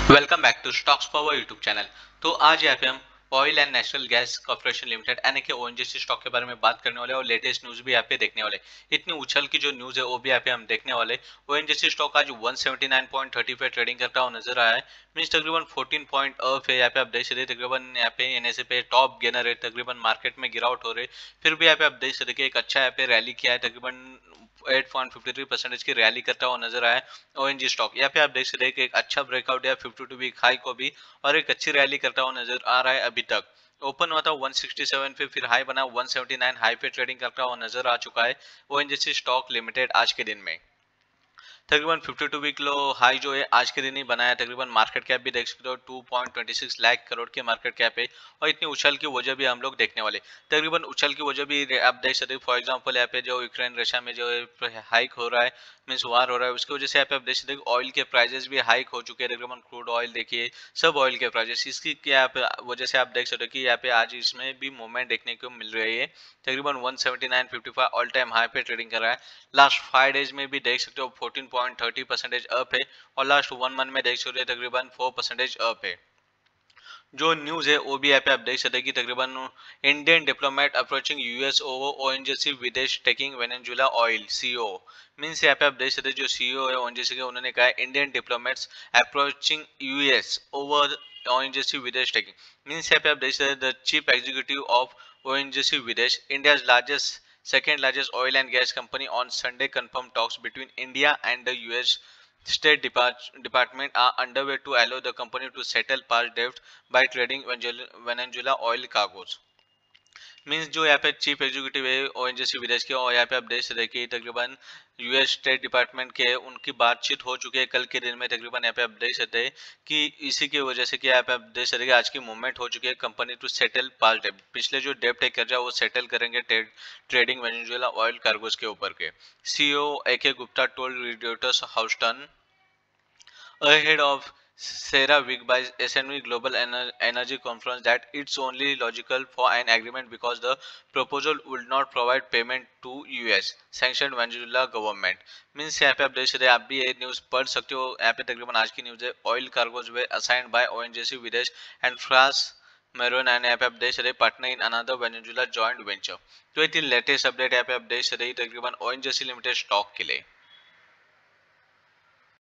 Welcome back to stocks power YouTube channel. तो आज यहाँ पे हम oil and natural gas corporation limited यानी कि ओएनजीसी स्टॉक के बारे में बात करने वाले और लेटेस्ट न्यूज भी यहाँ पे देखने वाले। इतनी उछल की जो न्यूज है वो भी यहाँ पे हम देखने वाले। ओएनजीसी स्टॉक आज 179.30 पे ट्रेडिंग करता हुआ नजर आया है। मीन्स तकरीबन 14 पॉइंट अप है। यहाँ पे आप देख सकते तकरीबन यहाँ पे एनएसए पे टॉप गेनर है। तकरीबन मार्केट में गिरावट हो रही फिर भी यहाँ पे आप देख सकते एक अच्छा यहाँ पे रैली किया है। तकरीबन 8.53% की रैली करता हुआ नजर आया ओएनजी स्टॉक। यहाँ पे आप देख सकते हैं कि एक अच्छा ब्रेकआउट या 52 वीक हाई को भी और एक अच्छी रैली करता हुआ नजर आ रहा है। अभी तक ओपन हुआ था 167 पे, फिर हाई बना 179 हाई पे ट्रेडिंग करता हुआ नजर आ चुका है ओएनजीसी स्टॉक लिमिटेड आज के दिन में। तकरीबन 52 वीक लो हाई जो है आज के दिन ही बनाया। तकरीबन मार्केट कैप भी देख सकते हो 2.26 लाख करोड़ की मार्केट कैप है। और इतनी उछल की वजह भी हम लोग देखने वाले। तकरीबन उछल की वजह भी आप देख सकते हो। फॉर एग्जांपल यहाँ पे जो यूक्रेन रशिया में जो हाइक हो रहा है, मीन्स वार हो रहा है, उसकी वजह से यहाँ पे आप देख सकते हो ऑयल के प्राइजेस भी हाइक हो चुके हैं। तकरीबन क्रूड ऑयल देखिए, सब ऑयल के प्राइजेस, इसकी क्या वजह से आप देख सकते हो कि यहाँ पे आज इसमें भी मूवमेंट देखने को मिल रही है। तकरीबन 179.55 ऑल टाइम हाई पे ट्रेडिंग कर रहा है। लास्ट 5 डेज में भी देख सकते हो 14.30% अप है। और लास्ट 1 मंथ में देख सकते हो तकरीबन 4% अप है। जो न्यूज है वो भी यहाँ पे आप देख सकते हैं कि तकरीबन Indian diplomat approaching US over ONGC Videsh taking Venezuela oil CEO. Means यहाँ पे आप देख सकते हैं जो सीईओ है ओएनजीसी के, उन्होंने कहा Indian diplomats approaching US over ONGC Videsh taking. Means यहाँ पे आप देख सकते हैं the chief executive of ONGC Videsh, India largest second largest oil and gas company, on Sunday confirmed talks between India and the US State Department are underway to allow the company to settle past debt by trading Venezuela oil cargoes। Means जो यहाँ पे chief executive है ONGC विदेश के, और यहाँ पे आप देख सकते हैं कि तकरीबन यूएस स्टेट डिपार्टमेंट के उनकी बातचीत हो चुकी है कल के दिन में। तकरीबन यहाँ पे आप देख सकते हैं कि इसी की वजह से कि यहाँ पे आप देख सकते हैं कि आज की मूवमेंट हो चुकी है कंपनी टू सेटल पास्ट डेप्ट। पिछले जो डेप्ट है कर्जा वो सेटल करेंगे ट्रेडिंग वेनेजुएला ऑयल कार्गोज के ऊपर के। CEO AK Gupta told reporters Houston ahead of CERAWeek by S&P Global Energy Conference that it's only logical for an agreement because the proposal would not provide payment to US sanctioned Venezuela government। Means यहाँ पे आप देख सकते हैं, आप भी ये news पढ़ सकते हो। यहाँ पे तकरीबन आज की न्यूज है oil cargoes were assigned by ONGC Videsh and France मेरोन एंड यहाँ पे आप देख सकते हैं partner in another Venezuela joint venture. तो ये थी लेटेस्ट अपडेट यहाँ पे आप देख सकते हैं तकरीबन ओएनजीसी लिमिटेड स्टॉक के लिए।